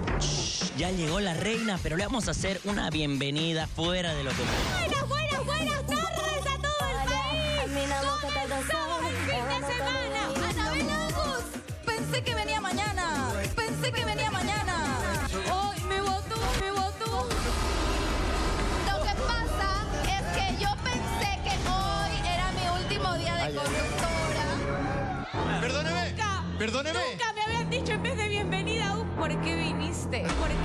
Ya llegó la reina, pero le vamos a hacer una bienvenida fuera de lo común. Buenas tardes a todo el país. Comenzamos el fin de semana. Anabel Agus. Pensé que venía mañana. Hoy me votó. Lo que pasa es que yo pensé que hoy era mi último día de conductora. Perdóneme. Nunca me habían dicho en vez de bienvenida, ¿por qué viniste?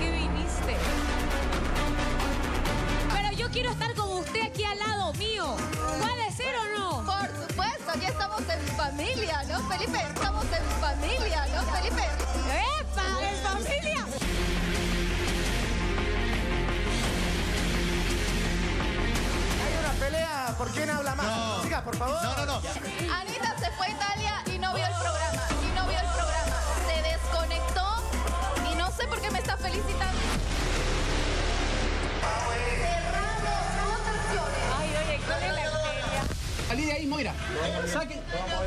Pero yo quiero estar con usted aquí al lado mío. ¿Puede ser o no? Por supuesto, aquí estamos en familia, ¿no, Felipe? Estamos en familia, ¿no, Felipe? ¡Epa! ¡En familia! Hay una pelea por quién habla más. No. Chicas, por favor. No. Anita se fue a Italia y no vio el programa. Se desconectó y no sé por qué me está felicitando. Cerramos votaciones. Ay, oye, ¿cuál es la pelea? Salí de ahí, Moira. Saquen.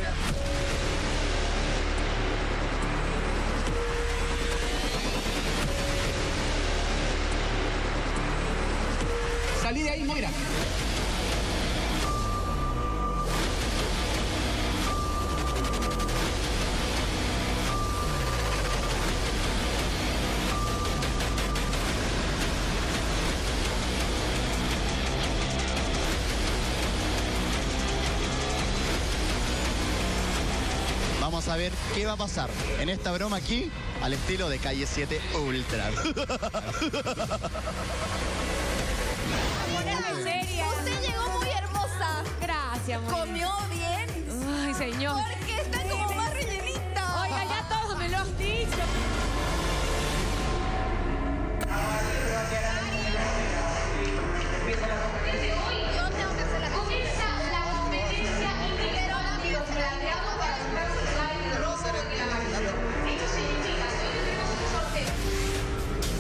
Salí de ahí, Moira. Vamos a ver qué va a pasar en esta broma aquí, al estilo de Calle 7 Ultra. Ponerme seria. Usted llegó muy hermosa. Gracias, amor. Comió bien. Ay, señor. Porque está como más rellenita. Oiga, ya todos me lo has dicho. Yo tengo que hacer la Comienza la competencia Pero amigos, Esto significa que hoy tenemos un sorteo.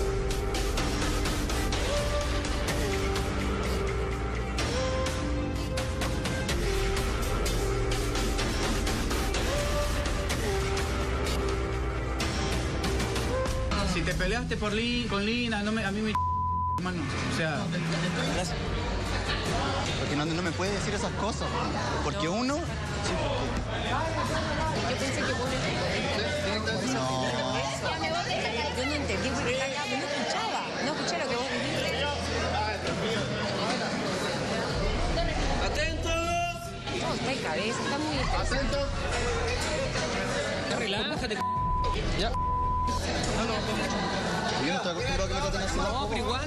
Si te peleaste con Lina, a mí me hermano. O sea, Porque no me puede decir esas cosas. Porque uno... Yo pensé que vos No. Yo no entendí porque no escuché lo que vos dijiste. ¡Atentos! No, está en cabeza, está muy interesante. ¡Atentos! relájate. Ya. Yo no estoy acostumbrado a que me traten así. No, pero igual.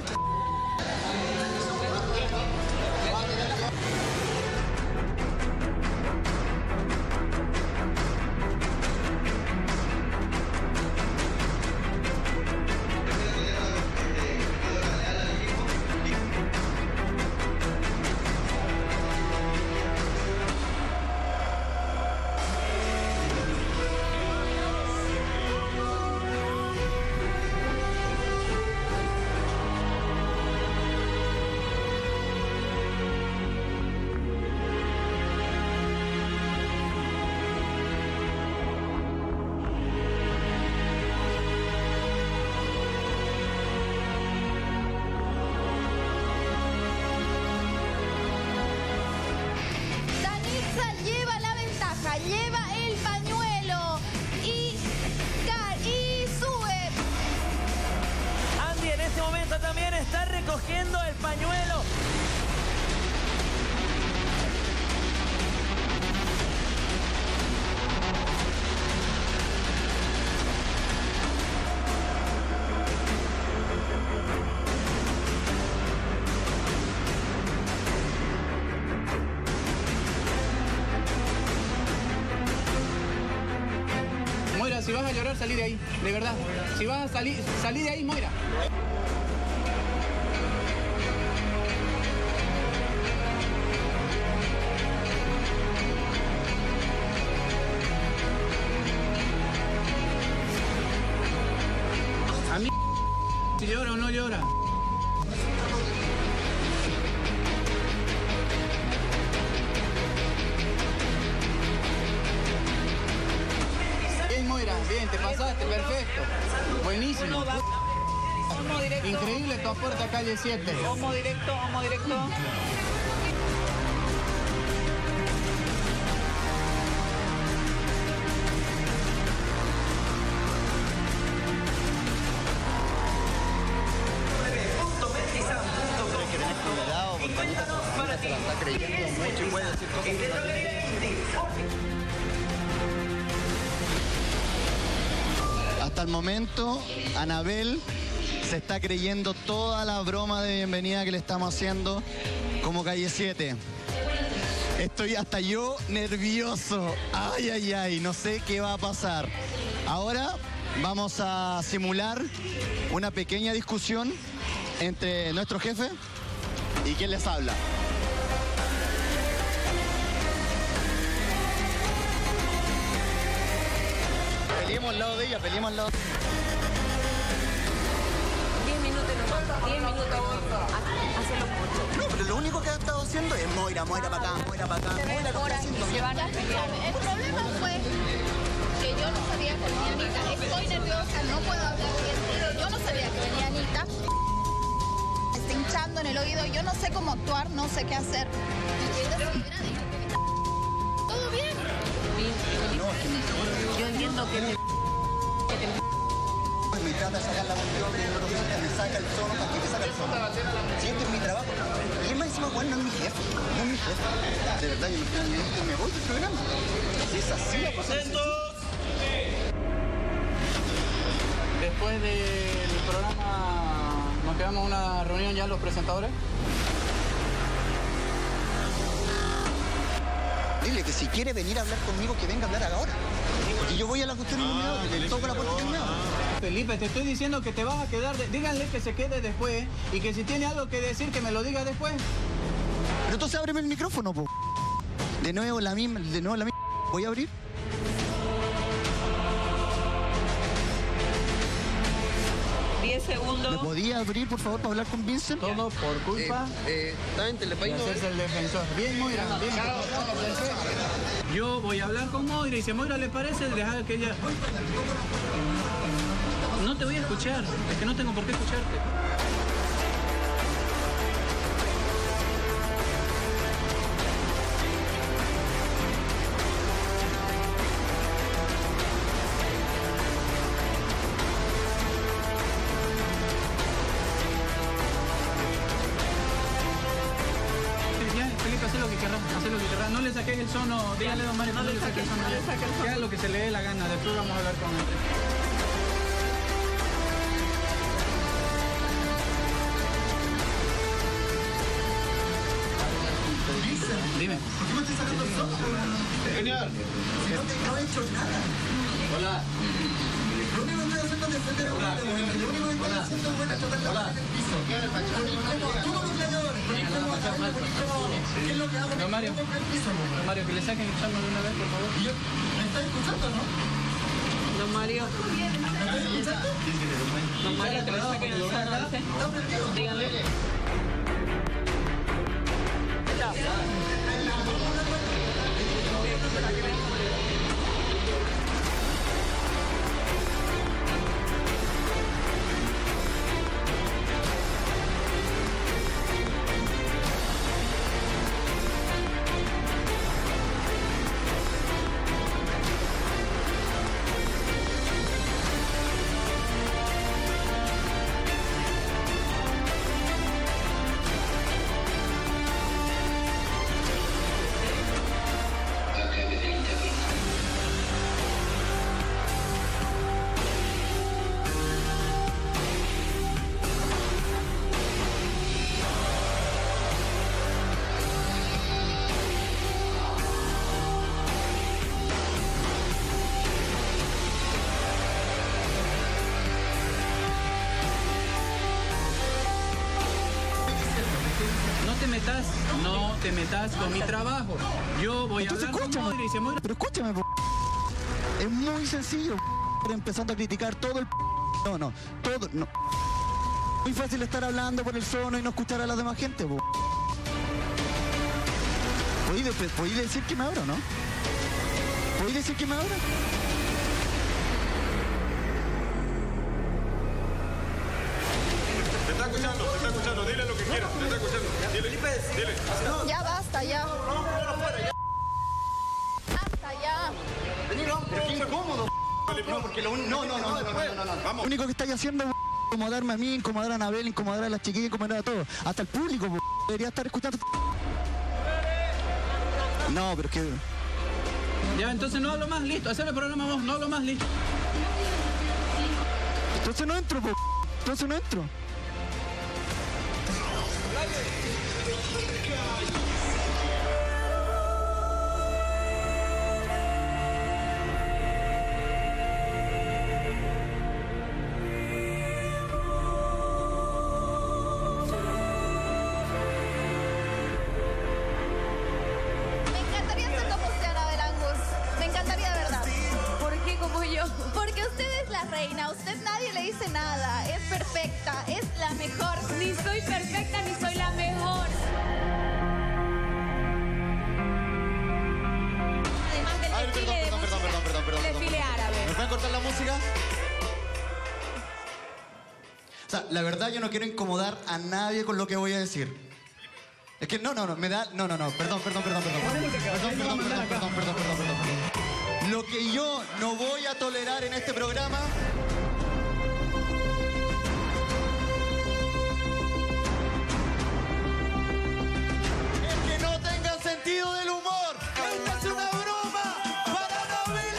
También está recogiendo el pañuelo. Moira, si vas a llorar, salí de ahí, de verdad. Si vas a salir, salí de ahí, Moira. A mí, si llora o no llora. Bien, Moira, bien, te pasaste, perfecto. Buenísimo. Homo directo. Increíble tu aporte a calle 7. Homo directo, homo directo. Cuidado, porque Anita se la está creyendo mucho y puede decir cosas que no tiene. Hasta el momento, Anabel se está creyendo toda la broma de bienvenida que le estamos haciendo como Calle 7. Estoy hasta yo nervioso. Ay, ay, ay, no sé qué va a pasar. Ahora vamos a simular una pequeña discusión entre nuestro jefe y quien les habla. Peleemos al lado de ella, peleemos al lado. 10 minutos nomás. 10 minutos. Hacerlo mucho. No, pero lo único que ha estado haciendo es Moira, Moira para acá, Moira para acá. Moira, ¿qué está haciendo? Se van a pelear. El problema fue que yo no sabía que venía Anita. Estoy nerviosa, no puedo hablar bien. Yo no sabía que venía Anita. Está hinchando en el oído. Yo no sé cómo actuar, no sé qué hacer. Y ella se hubiera dicho que todo bien. Yo entiendo que Me trata de sacar la cuestión, me saca el sono, ¿para qué me saca el sono? Si este es mi trabajo. Y es más encima, bueno, no es mi jefe, no es mi jefe. De verdad, yo me voy del programa. Si es así la cosa. Después del programa nos quedamos en una reunión ya los presentadores. Dile que si quiere venir a hablar conmigo, que venga a hablar ahora. Porque yo voy a la cuestión iluminada, le toco la puerta iluminada. Felipe, te estoy diciendo que te vas a quedar. Díganle que se quede después y que si tiene algo que decir, que me lo diga después. Pero entonces ábreme el micrófono, po. De nuevo la misma. ¿Voy a abrir? ¿Me podía abrir, por favor, para hablar con Vincent? Todo por culpa de hacerse el defensor. Bien, Moira, bien. Yo voy a hablar con Moira y si a Moira le parece, dejar que ella... No te voy a escuchar, es que no tengo por qué escucharte. No le saques el sono, dígale a don Mario, no le saques el sono. Que haga lo que se le dé la gana, después vamos a hablar con él. Dime. ¿Por qué me estás sacando el sono? Genial. No he hecho nada. Hola. Lo único que estoy haciendo es defender a una. Lo único que estoy haciendo es tratar en el piso. ¿Cómo los peleadores? ¿Qué es lo que hago? Don Mario, don Mario, que le saquen el sono de una vez, por favor. ¿Me estás escuchando, no? Don Mario. ¿Me estás escuchando? Don Mario, que le saquen el sono. ¿Está prendido? Díganle. No te metas con mi trabajo. Yo voy a hablar con Moira y se Moira... Pero escúchame, es muy sencillo, empezando a criticar todo el... No, todo, no. Muy fácil estar hablando por el sono y no escuchar a la demás gente, ¿Podéis decir que me abra o no? ¿Podéis decir que me abra? escuchando, dile lo que quieras, te está escuchando. Dile. Ya basta, ya. Basta, ya. Pero qué incómodo. No, porque no. Vamos. Lo único que estáis haciendo es incomodarme a mí, incomodar a Anabel, incomodar a las chiquillas, incomodar a todos. Hasta el público, debería estar escuchando. No, pero es que... Ya, entonces no hablo más, listo. Hacer el programa vos, no hablo más, listo. Entonces no entro, entonces no entro. Me encantaría ser como usted, Anabel Angus. Me encantaría, de verdad. ¿Por qué como yo? Porque usted es la reina. A usted nadie le dice nada. Es perfecta. Es la mejor. Ni soy perfecta ni soy la mejor. Además del desfile de música. Perdón. Desfile árabe. ¿Me pueden cortar la música? O sea, la verdad yo no quiero incomodar a nadie con lo que voy a decir. Es que no, me da... No, perdón. Lo que yo no voy a tolerar en este programa... es que no tengan sentido del humor. ¡Esta es una broma para Anabel